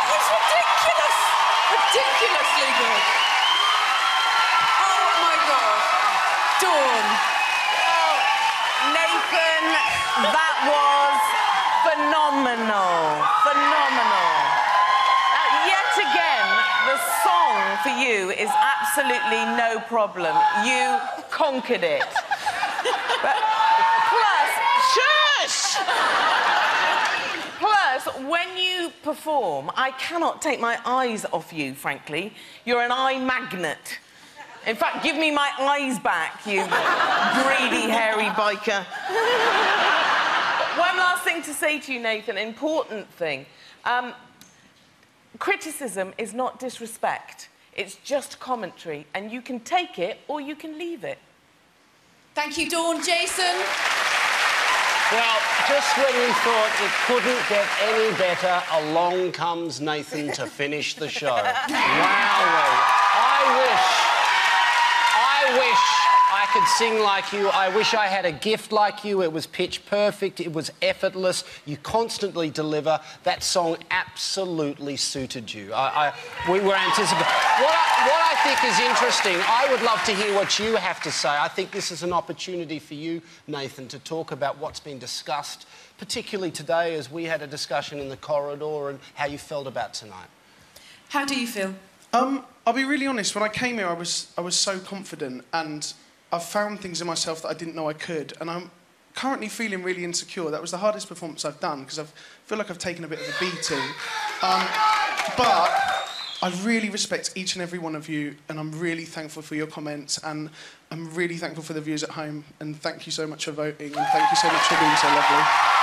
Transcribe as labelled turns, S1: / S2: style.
S1: It's ridiculous! Ridiculously good. Oh, my God. Dawn.
S2: Oh, Nathan, that was phenomenal. Phenomenal. Yet again, the song for you is absolutely no problem. You conquered it. But plus, shush! Plus, when you perform, I cannot take my eyes off you, frankly. You're an eye magnet. In fact, give me my eyes back, you greedy, hairy biker. One last thing to say to you, Nathan, important thing. Criticism is not disrespect. It's just commentary, and you can take it or you can leave it.
S1: Thank you, Dawn. Jason?
S3: Well, just when you thought it couldn't get any better, along comes Nathan to finish the show. Wowee. I wish I could sing like you. I wish I had a gift like you. It was pitch perfect. It was effortless. You constantly deliver. That song absolutely suited you. We were anticipating. What I think is interesting, I would love to hear what you have to say. I think this is an opportunity for you, Nathan, to talk about what's been discussed, particularly today as we had a discussion in the corridor, and how you felt about tonight.
S1: How do you feel?
S4: I'll be really honest, when I came here I was so confident, and I've found things in myself that I didn't know I could, and I'm currently feeling really insecure. That was the hardest performance I've done, because I feel like I've taken a bit of a beating. But I really respect each and every one of you, and I'm really thankful for your comments, and I'm really thankful for the viewers at home, and thank you so much for voting, and thank you so much for being so lovely.